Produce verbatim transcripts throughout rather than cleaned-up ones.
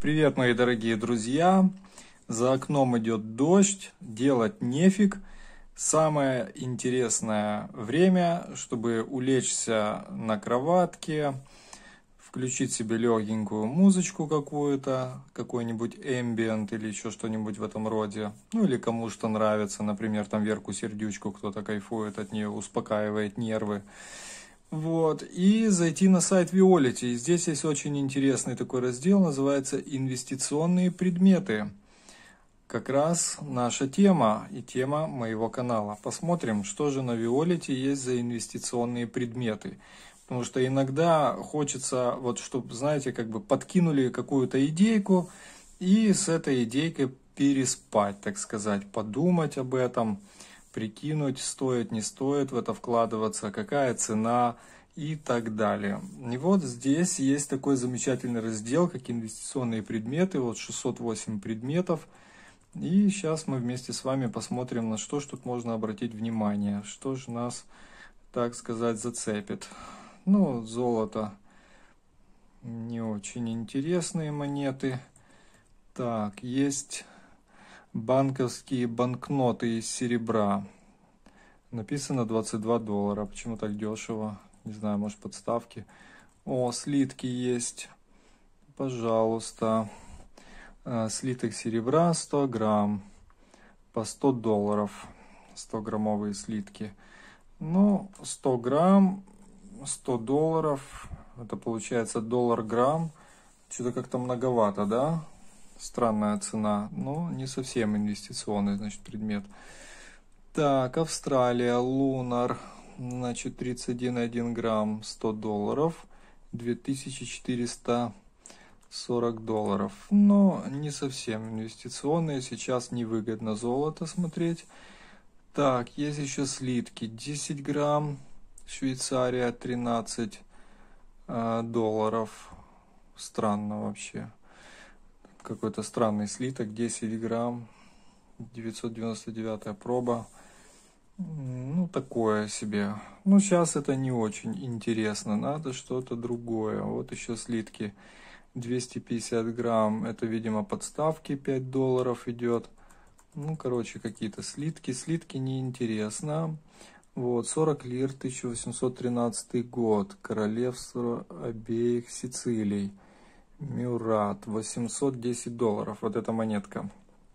Привет, мои дорогие друзья! За окном идет дождь, делать нефиг. Самое интересное время, чтобы улечься на кроватке, включить себе легенькую музычку какую-то, какой-нибудь эмбиент или еще что-нибудь в этом роде. Ну или кому что нравится, например, там Верку Сердючку, кто-то кайфует от нее, успокаивает нервы. Вот, и зайти на сайт Виолити. И здесь есть очень интересный такой раздел, называется «Инвестиционные предметы». Как раз наша тема и тема моего канала. Посмотрим, что же на Виолити есть за инвестиционные предметы. Потому что иногда хочется, вот чтобы, знаете, как бы подкинули какую-то идейку, и с этой идейкой переспать, так сказать, подумать об этом, прикинуть, стоит, не стоит в это вкладываться, какая цена и так далее. И вот здесь есть такой замечательный раздел, как инвестиционные предметы, вот шестьсот восемь предметов. И сейчас мы вместе с вами посмотрим, на что ж тут можно обратить внимание, что же нас, так сказать, зацепит. Ну, золото, не очень интересные монеты. Так, есть банковские банкноты из серебра. Написано двадцать два доллара. Почему так дешево? Не знаю, может подставки. О, слитки есть. Пожалуйста. Слиток серебра сто грамм. По сто долларов. сто граммовые слитки. Ну, сто грамм, сто долларов. Это получается доллар-грамм. Что-то как-то многовато, да? Странная цена. Ну, не совсем инвестиционный, значит, предмет. Так, Австралия, Лунар, значит, тридцать один и один грамм, сто долларов, две тысячи четыреста сорок долларов. Но не совсем инвестиционные, сейчас невыгодно золото смотреть. Так, есть еще слитки, десять грамм, Швейцария, тринадцать долларов. Странно вообще. Какой-то странный слиток, десять грамм, девятьсот девяносто девятая проба. Ну, такое себе. Ну, сейчас это не очень интересно. Надо что-то другое. Вот еще слитки. двести пятьдесят грамм. Это, видимо, подставки пять долларов идет. Ну, короче, какие-то слитки. Слитки неинтересно. Вот, сорок лир, тысяча восемьсот тринадцатый год. Королевство обеих Сицилий. Мюрат, восемьсот десять долларов. Вот эта монетка.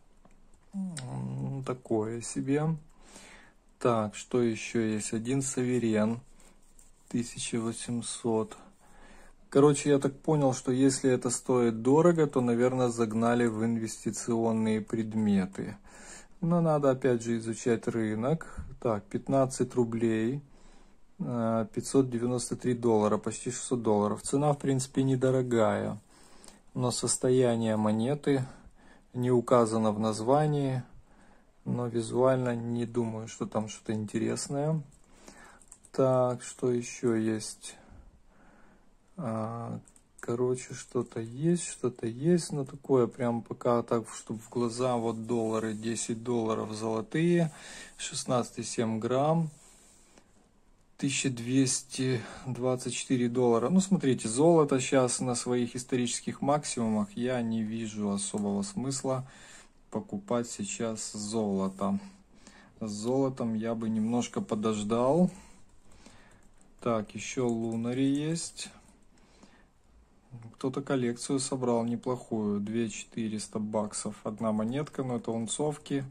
Ну, такое себе. Так, что еще есть? Один Саверен, тысяча восемьсот. Короче, я так понял, что если это стоит дорого, то, наверное, загнали в инвестиционные предметы. Но надо, опять же, изучать рынок. Так, пятнадцать рублей, пятьсот девяносто три доллара, почти шестьсот долларов. Цена, в принципе, недорогая. Но состояние монеты не указано в названии. Но визуально не думаю, что там что-то интересное. Так, что еще есть? А, короче, что-то есть, что-то есть. Но такое прям пока так, чтобы в глаза. Вот доллары, десять долларов золотые. шестнадцать и семь грамм. тысяча двести двадцать четыре доллара. Ну, смотрите, золото сейчас на своих исторических максимумах. Я не вижу особого смысла покупать сейчас золото. С золотом я бы немножко подождал. Так, еще Лунари есть. Кто-то коллекцию собрал неплохую. две тысячи четыреста баксов. Одна монетка, но это унцовки.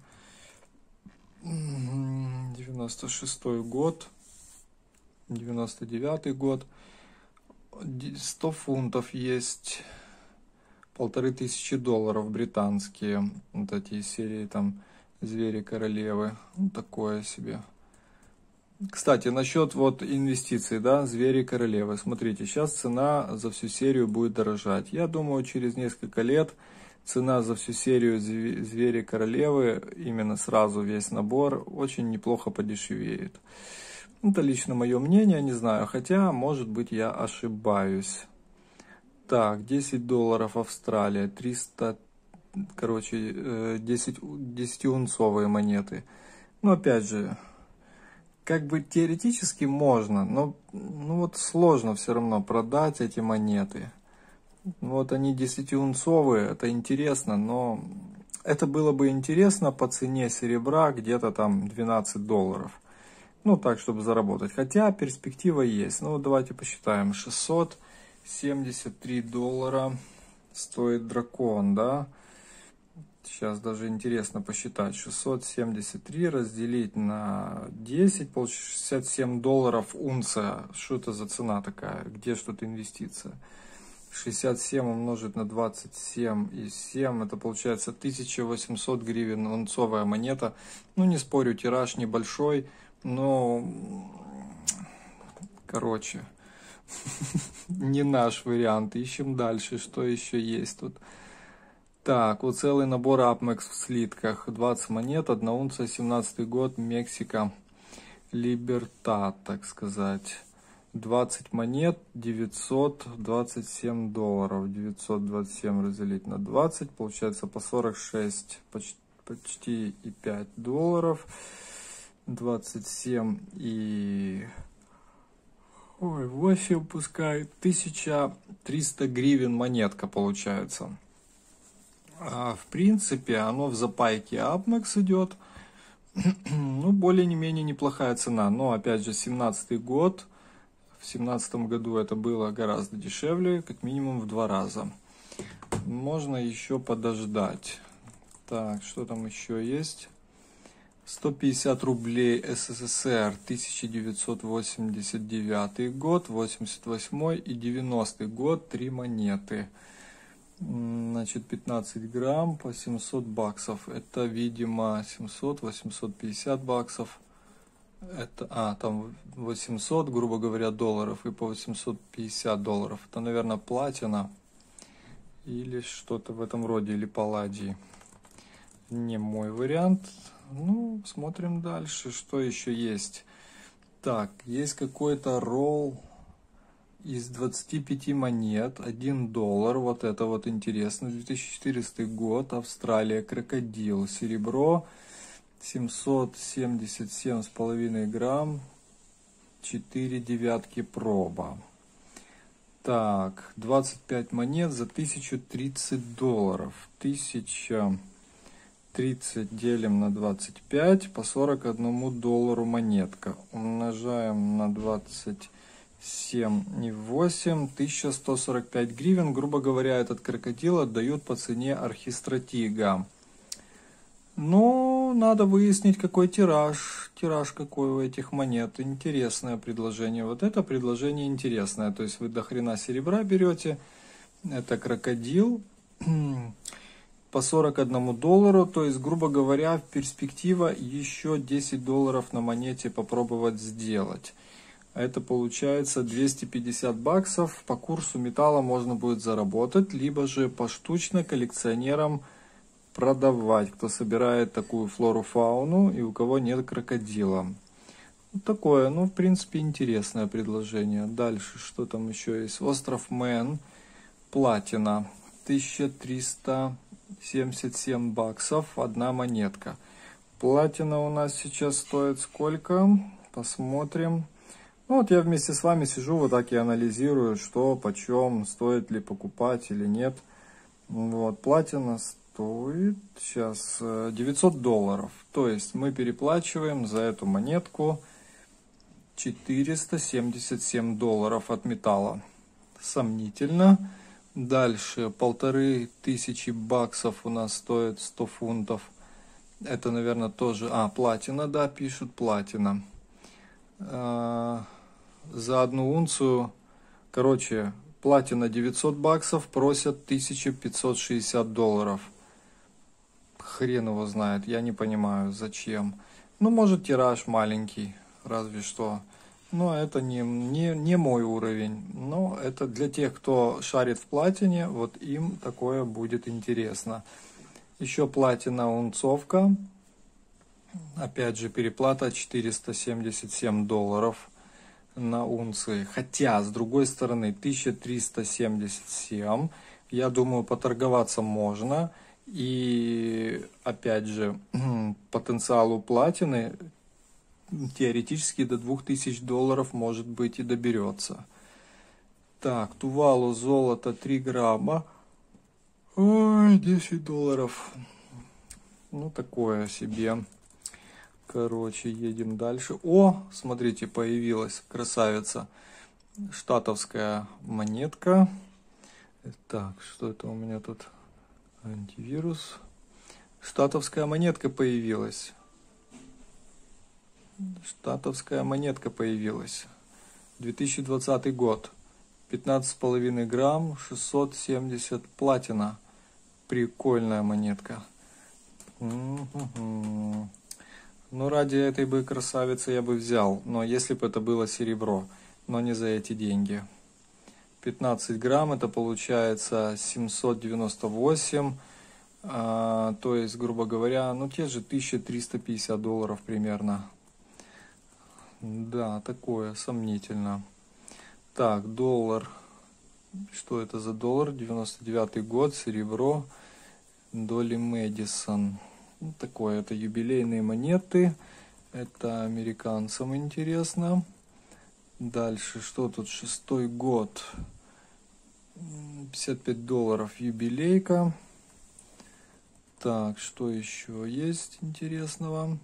девяносто шестой год. девяносто девятый год. сто фунтов есть. Полторы тысячи долларов британские. Вот эти серии там «Звери королевы». Ну, такое себе. Кстати, насчет вот инвестиций, да, «Звери королевы». Смотрите, сейчас цена за всю серию будет дорожать. Я думаю, через несколько лет цена за всю серию «Звери королевы», именно сразу весь набор, очень неплохо подешевеет. Это лично мое мнение, не знаю. Хотя, может быть, я ошибаюсь. Так, десять долларов Австралия, триста, короче, десять, десятиунцовые монеты. Но опять же, как бы теоретически можно, но ну вот сложно все равно продать эти монеты. Вот они десятиунцовые, это интересно, но это было бы интересно по цене серебра где-то там двенадцать долларов. Ну, так, чтобы заработать. Хотя перспектива есть. Ну, давайте посчитаем. шестьсот семьдесят три доллара стоит дракон, да? Сейчас даже интересно посчитать. шестьсот семьдесят три разделить на десять, получится шестьдесят семь долларов унция. Что это за цена такая? Где что-то инвестиция? шестьдесят семь умножить на двадцать семь и семь, это получается тысяча восемьсот гривен унцовая монета. Ну, не спорю, тираж небольшой, но, короче, не наш вариант. Ищем дальше, что еще есть тут. Так, вот целый набор Апмекс в слитках. двадцать монет, одна унция, семнадцатый год, Мексика. Либертад, так сказать. двадцать монет, девятьсот двадцать семь долларов. девятьсот двадцать семь разделить на двадцать, получается по сорок шесть, почти, почти и пять долларов. двадцать семь и... Ой, восемь пускай. тысяча триста гривен монетка получается. А, в принципе, оно в запайке Апмекс идет. Ну, более-менее неплохая цена. Но, опять же, семнадцатый год. В семнадцатом году это было гораздо дешевле, как минимум в два раза. Можно еще подождать. Так, что там еще есть? сто пятьдесят рублей СССР, тысяча девятьсот восемьдесят девятый год, восемьдесят восьмой и девяностый год, три монеты. Значит, пятнадцать грамм по семьсот баксов. Это, видимо, семьсот, восемьсот пятьдесят баксов. Это, а, там восемьсот, грубо говоря, долларов и по восемьсот пятьдесят долларов. Это, наверное, платина или что-то в этом роде, или палладий. Не мой вариант. Ну, смотрим дальше, что еще есть. Так, есть какой-то ролл из двадцати пяти монет, один доллар. Вот это вот интересно. две тысячи четырнадцатый год, Австралия, крокодил, серебро, семьсот семьдесят семь с половиной грамм, четыре девятки проба. Так, двадцать пять монет за тысячу тридцать долларов. тысяча тридцать делим на двадцать пять, по сорок одному доллару монетка. Умножаем на двадцать семь и восемь, тысяча сто сорок пять гривен. Грубо говоря, этот крокодил отдают по цене архистратига. Но надо выяснить, какой тираж. Тираж какой у этих монет. Интересное предложение. Вот это предложение интересное. То есть вы до хрена серебра берете. Это крокодил по сорок одному доллару. То есть, грубо говоря, перспектива еще десять долларов на монете попробовать сделать. Это получается двести пятьдесят баксов. По курсу металла можно будет заработать. Либо же поштучно коллекционерам продавать, кто собирает такую флору-фауну и у кого нет крокодила. Вот такое, ну, в принципе, интересное предложение. Дальше, что там еще есть? Остров Мэн, платина, тысяча триста семьдесят семь баксов, одна монетка. Платина у нас сейчас стоит сколько? Посмотрим. Ну, вот я вместе с вами сижу, вот так и анализирую, что, почем, стоит ли покупать или нет. Вот, платина стоит сейчас девятьсот долларов. То есть мы переплачиваем за эту монетку четыреста семьдесят семь долларов от металла. Сомнительно. Дальше полторы тысячи баксов у нас стоит сто фунтов. Это, наверное, тоже... А, платина, да, пишут, платина. А, за одну унцию, короче, платина девятьсот баксов, просят тысяча пятьсот шестьдесят долларов. Хрен его знает, я не понимаю, зачем. Ну, может, тираж маленький, разве что. Но это не, не, не мой уровень. Но это для тех, кто шарит в платине, вот им такое будет интересно. Еще платина унцовка. Опять же, переплата четыреста семьдесят семь долларов на унции. Хотя, с другой стороны, тысяча триста семьдесят семь. Я думаю, поторговаться можно. И, опять же, потенциал у платины теоретически до двух тысяч долларов, может быть, и доберется. Так, Тувалу золото три грамма. Ой, десять долларов. Ну, такое себе. Короче, едем дальше. О, смотрите, появилась красавица. Штатовская монетка. Так, что это у меня тут? Антивирус. Штатовская монетка появилась. Штатовская монетка появилась. две тысячи двадцатый год. пятнадцать с половиной грамм, шестьсот семьдесят платина. Прикольная монетка. Ну, ради этой бы красавицы я бы взял. Но если бы это было серебро. Но не за эти деньги. пятнадцать грамм, это получается семьсот девяносто восемь. А, то есть, грубо говоря, ну те же тысяча триста пятьдесят долларов примерно. Да, такое сомнительно. Так, доллар. Что это за доллар? девяносто девятый год, серебро. Долли Мэдисон. Ну, такое, это юбилейные монеты. Это американцам интересно. Дальше, что тут? Шестой год. пятьдесят пять долларов юбилейка. Так, что еще есть интересного?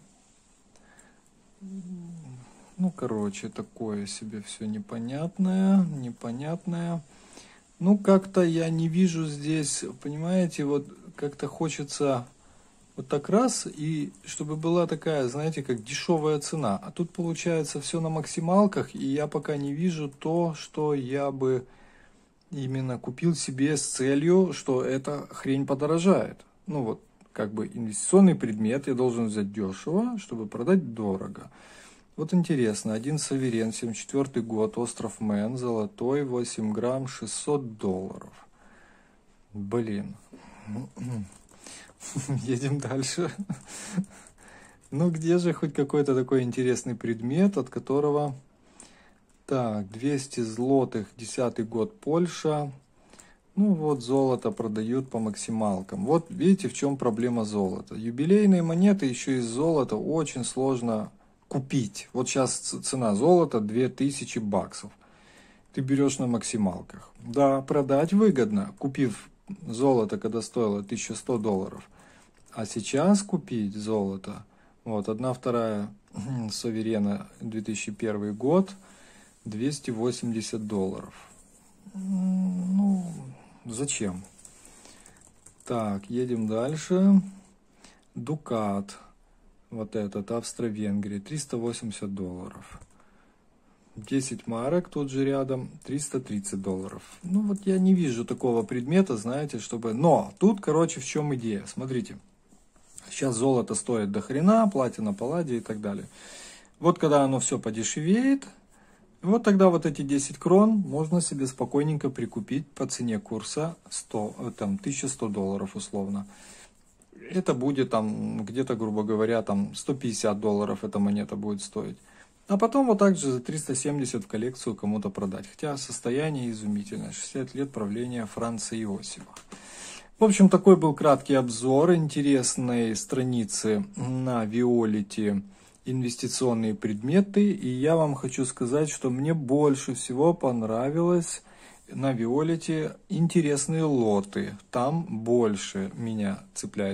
Ну, короче, такое себе все непонятное, непонятное. Ну, как-то я не вижу здесь, понимаете, вот как-то хочется вот так раз, и чтобы была такая, знаете, как дешевая цена. А тут получается все на максималках, и я пока не вижу то, что я бы именно купил себе с целью, что эта хрень подорожает. Ну вот, как бы инвестиционный предмет я должен взять дешево, чтобы продать дорого. Вот интересно, один суверен, семьдесят четвёртый год, остров Мэн, золотой, восемь грамм, шестьсот долларов. Блин. Едем дальше. Ну, где же хоть какой-то такой интересный предмет, от которого... Так, двести злотых, десятый год, Польша. Ну, вот золото продают по максималкам. Вот видите, в чем проблема золота. Юбилейные монеты еще из золота очень сложно купить. Вот сейчас цена золота две тысячи баксов. Ты берешь на максималках. Да, продать выгодно, купив золото, когда стоило тысяча сто долларов. А сейчас купить золото, вот, одна вторая суверена, две тысячи первый год, двести восемьдесят долларов. Ну, зачем? Так, едем дальше. Дукат. Вот этот, Австро-Венгрия, триста восемьдесят долларов. десять марок, тут же рядом, триста тридцать долларов. Ну, вот я не вижу такого предмета, знаете, чтобы... Но тут, короче, в чем идея? Смотрите. Сейчас золото стоит до хрена, платина, палладий и так далее. Вот когда оно все подешевеет, вот тогда вот эти десять крон можно себе спокойненько прикупить по цене курса сто, там, тысяча сто долларов условно. Это будет там где-то, грубо говоря, там сто пятьдесят долларов эта монета будет стоить. А потом вот так же за триста семьдесят в коллекцию кому-то продать. Хотя состояние изумительное. шестьдесят лет правления Франца Иосифа. В общем, такой был краткий обзор интересной страницы на Виолете инвестиционные предметы. И я вам хочу сказать, что мне больше всего понравилось на Виолете интересные лоты. Там больше меня цепляет.